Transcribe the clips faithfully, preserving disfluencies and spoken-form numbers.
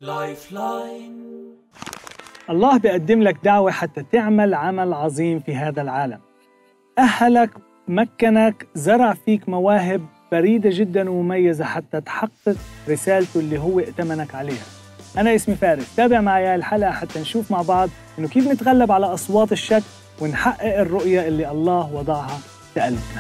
لايف لاين. الله بيقدم لك دعوة حتى تعمل عمل عظيم في هذا العالم. أهلك، مكنك، زرع فيك مواهب فريدة جدا ومميزة حتى تحقق رسالته اللي هو ائتمنك عليها. أنا اسمي فارس، تابع معي هاي الحلقة حتى نشوف مع بعض إنه كيف نتغلب على أصوات الشك ونحقق الرؤية اللي الله وضعها في قلبنا.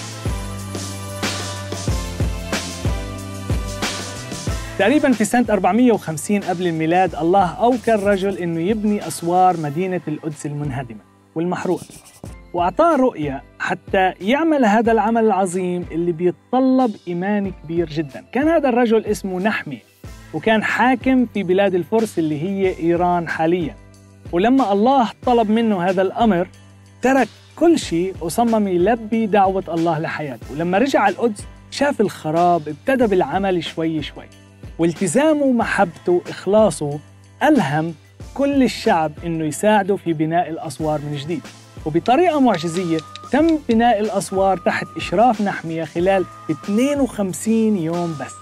تقريباً في سنة أربعمية وخمسين قبل الميلاد الله أوكل رجل إنه يبني أسوار مدينة القدس المنهدمة والمحروقة، وأعطاه رؤية حتى يعمل هذا العمل العظيم اللي بيتطلب إيمان كبير جداً. كان هذا الرجل اسمه نحمية، وكان حاكم في بلاد الفرس اللي هي إيران حالياً. ولما الله طلب منه هذا الأمر ترك كل شيء وصمم يلبي دعوة الله لحياته. ولما رجع القدس شاف الخراب، ابتدى بالعمل شوي شوي، والتزامه ومحبته وإخلاصه ألهم كل الشعب إنه يساعده في بناء الأسوار من جديد. وبطريقة معجزية تم بناء الأسوار تحت إشراف نحمية خلال اثنين وخمسين يوم بس.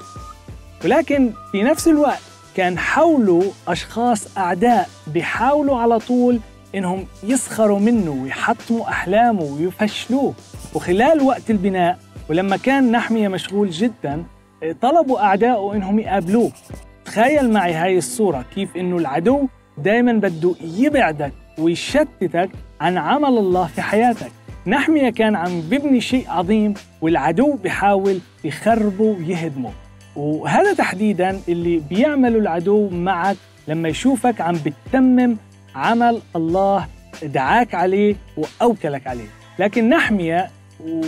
ولكن في نفس الوقت كان حوله أشخاص أعداء بيحاولوا على طول إنهم يسخروا منه ويحطموا أحلامه ويفشلوه. وخلال وقت البناء ولما كان نحمية مشغول جداً طلبوا أعدائه إنهم يقابلوه. تخيل معي هاي الصورة، كيف إنه العدو دايماً بده يبعدك ويشتتك عن عمل الله في حياتك. نحمية كان عم ببني شيء عظيم والعدو بيحاول يخربه ويهدمه. وهذا تحديداً اللي بيعمله العدو معك لما يشوفك عم بتتمم عمل الله دعاك عليه وأوكلك عليه. لكن نحمية و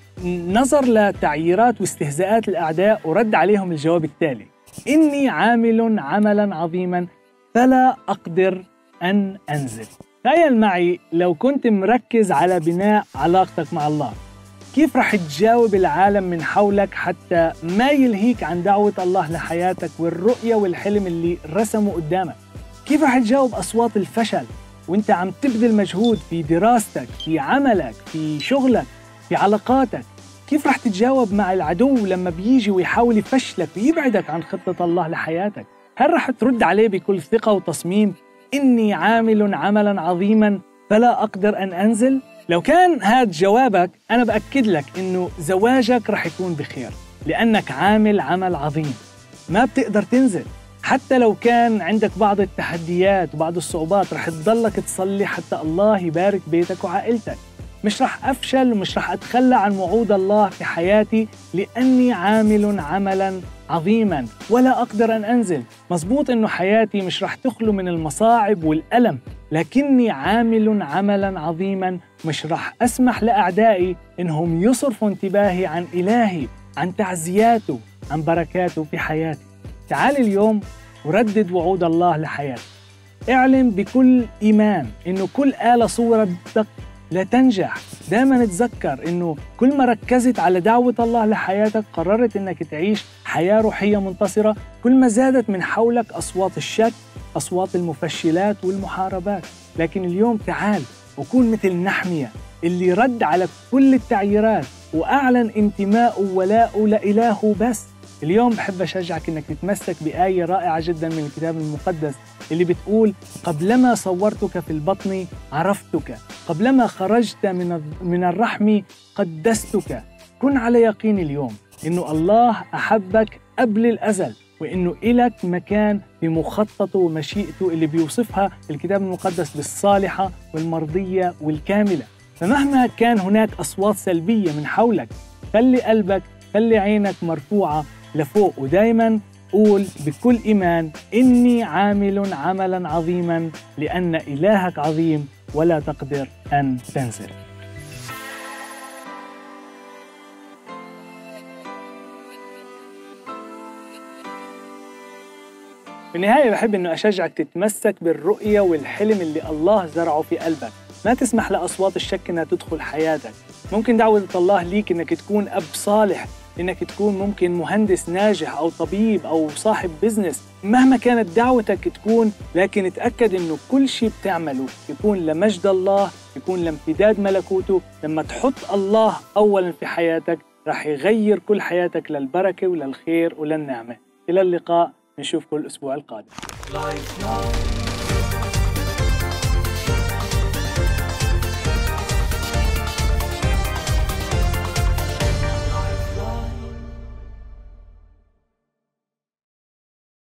نظر لتعييرات واستهزاءات الأعداء ورد عليهم الجواب التالي: إني عامل عملاً عظيماً فلا أقدر أن أنزل. تخيل معي لو كنت مركز على بناء علاقتك مع الله، كيف رح تجاوب العالم من حولك حتى ما يلهيك عن دعوة الله لحياتك والرؤية والحلم اللي رسمه قدامك؟ كيف رح تجاوب أصوات الفشل وانت عم تبذل مجهود في دراستك، في عملك، في شغلك، في علاقاتك؟ كيف رح تتجاوب مع العدو لما بيجي ويحاول يفشلك ويبعدك عن خطة الله لحياتك؟ هل رح ترد عليه بكل ثقة وتصميم إني عامل عملاً عظيماً فلا أقدر أن أنزل؟ لو كان هذا جوابك أنا بأكد لك إنه زواجك رح يكون بخير، لأنك عامل عمل عظيم ما بتقدر تنزل. حتى لو كان عندك بعض التحديات وبعض الصعوبات رح تضلك تصلي حتى الله يبارك بيتك وعائلتك. مش رح أفشل ومش رح أتخلى عن وعود الله في حياتي لأني عامل عملاً عظيماً ولا أقدر أن أنزل. مزبوط إنه حياتي مش رح تخلو من المصاعب والألم، لكني عامل عملاً عظيماً. مش رح أسمح لأعدائي إنهم يصرفوا انتباهي عن إلهي، عن تعزياته، عن بركاته في حياتي. تعال اليوم وردد وعود الله لحياتك. اعلم بكل إيمان إنه كل آلة صورتك لا تنجح. دائما تذكر إنه كل ما ركزت على دعوة الله لحياتك، قررت إنك تعيش حياة روحية منتصرة، كل ما زادت من حولك أصوات الشك، أصوات المفشلات والمحاربات. لكن اليوم تعال وكون مثل نحمية اللي رد على كل التعييرات وأعلن انتماءه ولاءه لإلهه بس. اليوم بحب أشجعك إنك تتمسك بآية رائعة جدا من الكتاب المقدس اللي بتقول: قبلما صورتك في البطن عرفتك، قبلما خرجت من من الرحم قدستك. كن على يقين اليوم إنه الله أحبك قبل الأزل، وإنه إلك مكان بمخططه ومشيئته اللي بيوصفها الكتاب المقدس بالصالحة والمرضية والكاملة. فمهما كان هناك أصوات سلبية من حولك، خلي قلبك، خلي عينك مرفوعة لفوق، ودايماً قول بكل إيمان: إني عامل عملاً عظيماً لأن إلهك عظيم ولا تقدر أن تنزل. في النهاية بحب إنه أشجعك تتمسك بالرؤية والحلم اللي الله زرعه في قلبك. ما تسمح لأصوات الشك إنها تدخل حياتك. ممكن دعوة الله ليك إنك تكون أب صالح، إنك تكون ممكن مهندس ناجح أو طبيب أو صاحب بزنس. مهما كانت دعوتك تكون، لكن اتأكد إنه كل شيء بتعمله يكون لمجد الله، يكون لامتداد ملكوته. لما تحط الله أولاً في حياتك رح يغير كل حياتك للبركة وللخير وللنعمة. إلى اللقاء. نشوفكم الأسبوع القادم.